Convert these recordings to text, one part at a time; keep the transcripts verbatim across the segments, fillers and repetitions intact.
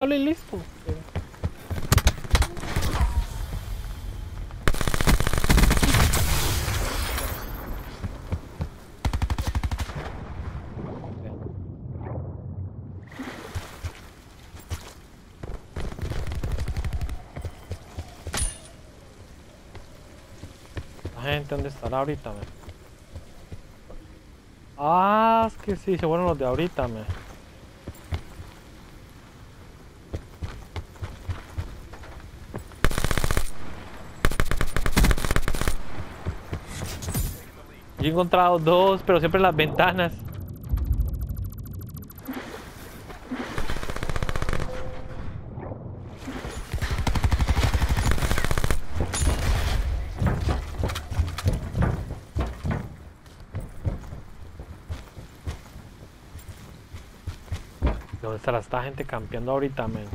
Dale, listo. La gente, ¿dónde estará ahorita, me? Ah, es que sí, se fueron los de ahorita, me. Yo he encontrado dos, pero siempre en las ventanas. ¿Dónde estará esta gente campeando ahorita, men?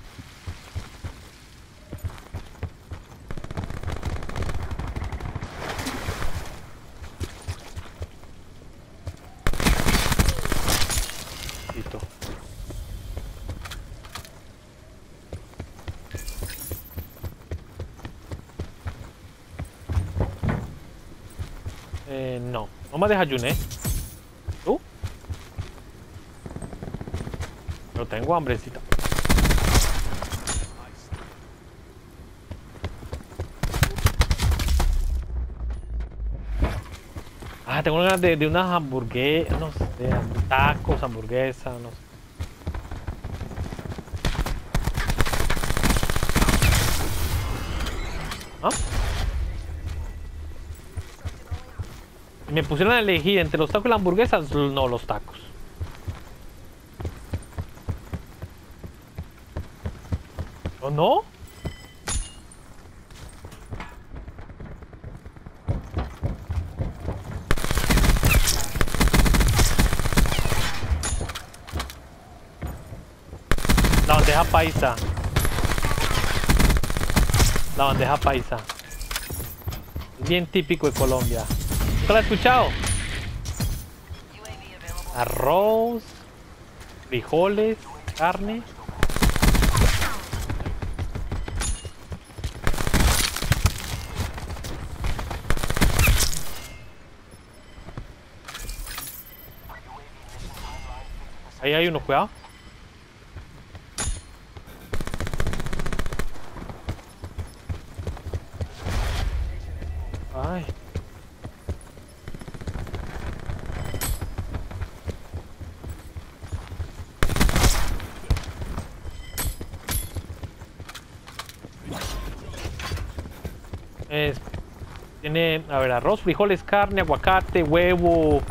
Listo. Eh, no. No me desayuné. ¿Tú? Pero tengo hambrecita. Ah, tengo ganas de, de unas hamburguesas, no sé, tacos, hamburguesas, no sé. ¿Ah? Y me pusieron a elegir entre los tacos y las hamburguesas, no, los tacos. ¿O no? La bandeja paisa. La bandeja paisa. Bien típico de Colombia. ¿Nunca la has escuchado? Arroz, frijoles, carne. Ahí hay uno, cuidado. Ay. Es, tiene, a ver, arroz, frijoles, carne, aguacate, huevo.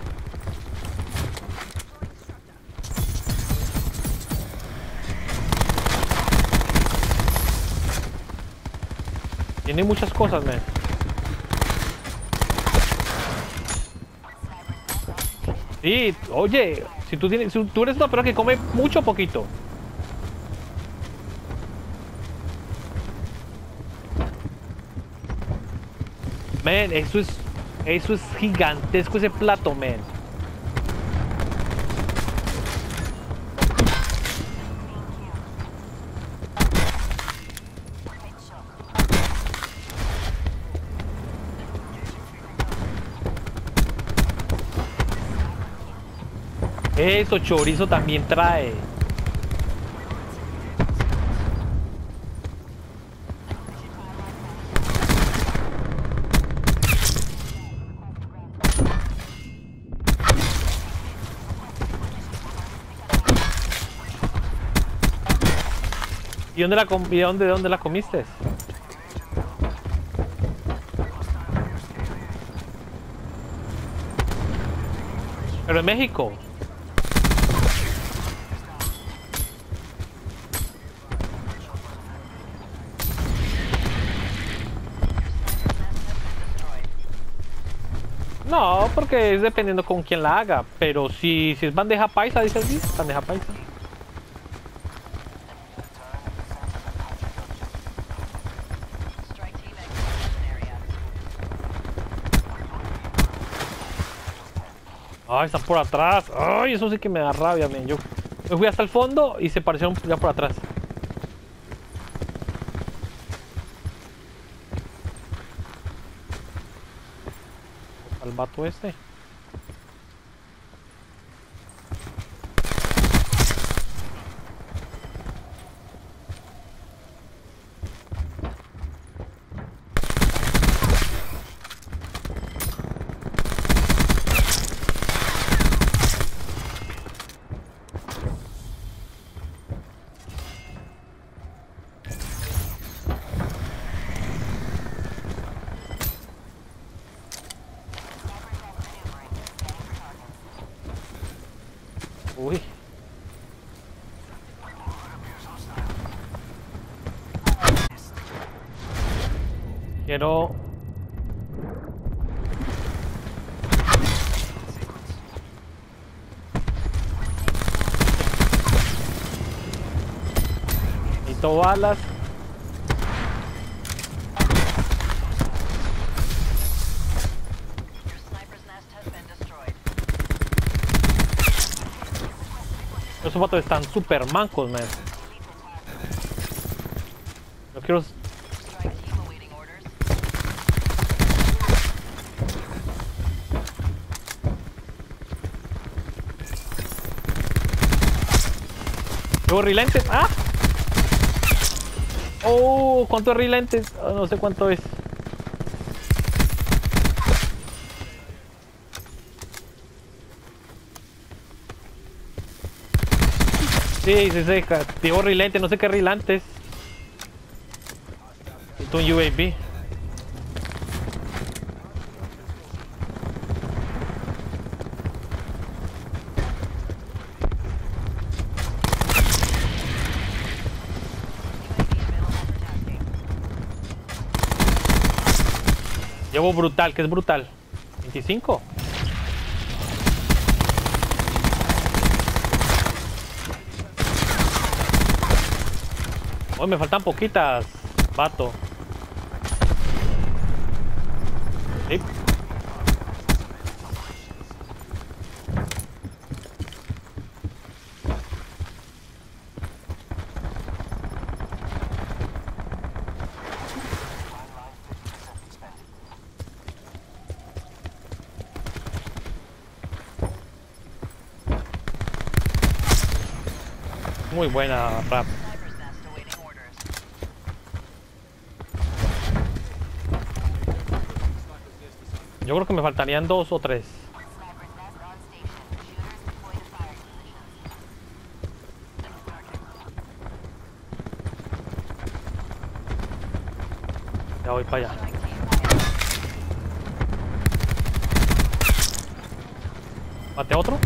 Tiene muchas cosas, man. Sí, oye, si tú tienes, si tú eres una persona que come mucho o poquito. Man, eso es, eso es gigantesco ese plato, man. Eso, chorizo también trae. ¿Y dónde la com y dónde, dónde la comiste? Pero en México. No, porque es dependiendo con quién la haga. Pero si, si es bandeja paisa, dice así, bandeja paisa. Ay, están por atrás. Ay, eso sí que me da rabia, men. Yo Me fui hasta el fondo y se aparecieron ya por atrás. Al vato este. Uy. Quiero... Necesito balas. Esos vatos están super mancos, man. No quiero... Luego rilentes. ¡Ah! Oh, ¿cuánto es rilentes? Oh, no sé cuánto es. Sí, sí, sí, digo rilente, no sé qué rilantes. Es un U A V. Llevo brutal, ¿qué es brutal? veinticinco. Hoy me faltan poquitas, vato. Sí. Muy buena, Rap. Yo creo que me faltarían dos o tres. Ya voy para allá. ¿Mate otro?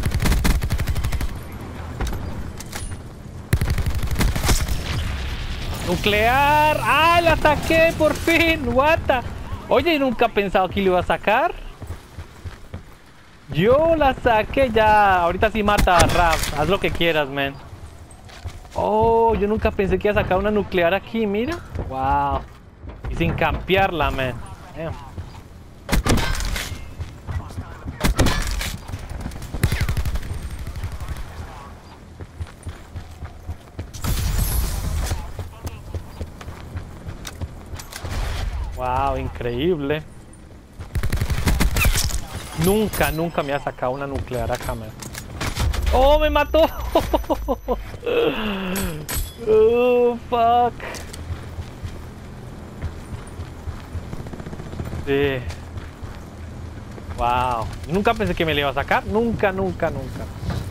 ¡Nuclear! ¡Ah, la saqué por fin! ¡What the... Oye, nunca he pensado que lo iba a sacar. Yo la saqué ya. Ahorita sí mata a Rap. Haz lo que quieras, man. Oh, yo nunca pensé que iba a sacar una nuclear aquí, mira. Wow. Y sin campearla, man. Damn. Wow, increíble. Nunca, nunca me ha sacado una nuclear acá, man. ¡Oh, me mató! Oh, fuck. Sí. Wow. Nunca pensé que me le iba a sacar. Nunca, nunca, nunca.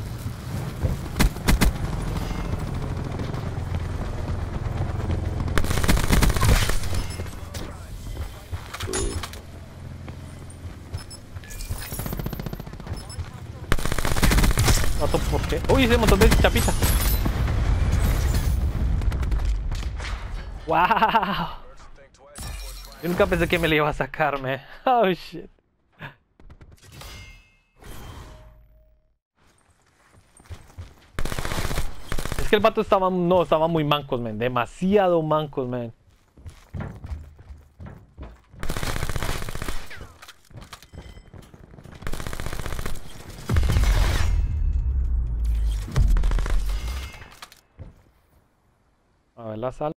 ¿Por qué? Uy, hice un montón de chapitas. Wow. Yo nunca pensé que me le iba a sacarme. Oh shit. Es que el vato estaba, no, estaba muy mancos, man. Demasiado mancos, man. A ver la sal.